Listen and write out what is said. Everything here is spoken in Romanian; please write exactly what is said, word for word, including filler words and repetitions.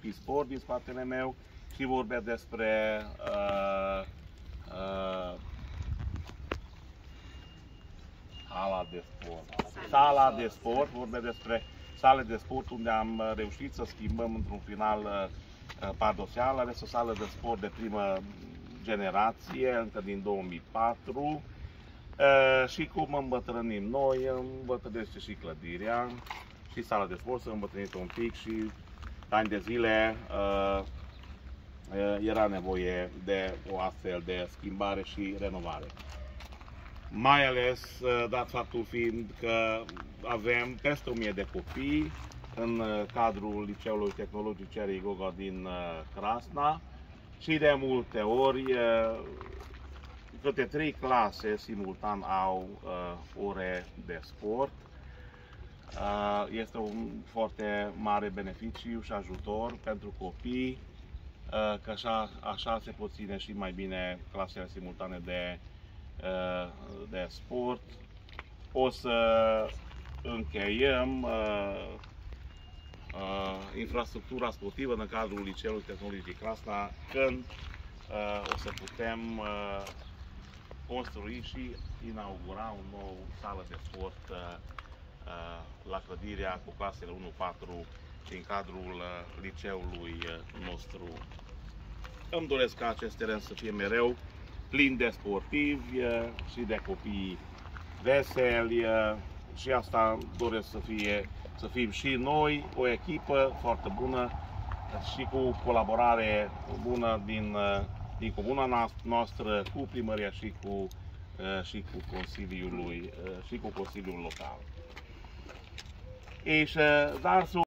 Multisport din spatele meu și vorbea despre uh, uh, hala de sport. Sala de sport, vorbea despre sale de sport unde am reușit să schimbăm într-un final uh, paradoxal. Ales o sală de sport de primă generație, încă din două mii patru. Uh, și cum îmbătrânim noi, îmbătrânește și clădirea și sala de sport s-a îmbătrânit un pic și ani de zile uh, era nevoie de o astfel de schimbare și renovare. Mai ales dat faptul fiind că avem peste o mie de copii în cadrul Liceului Tehnologic Cerei Goga din Crasna și de multe ori câte trei clase simultan au ore de sport. Este un foarte mare beneficiu și ajutor pentru copii, că așa, așa se pot ține și mai bine clasele simultane de, de sport. O să încheiem uh, uh, infrastructura sportivă în cadrul Liceului Tehnologic Crasna când uh, o să putem uh, construi și inaugura un nou sală de sport uh, uh, la clădirea cu clasele unu patru din cadrul uh, liceului uh, nostru. Îmi doresc ca acest teren să fie mereu plin de sportivi uh, și de copii veseli uh, și asta doresc să fie, să fim și noi o echipă foarte bună și cu colaborare bună din, uh, din comuna noastră, cu primăria și cu, uh, și cu Consiliul, uh, și cu Consiliul Local. És, uh, zárszó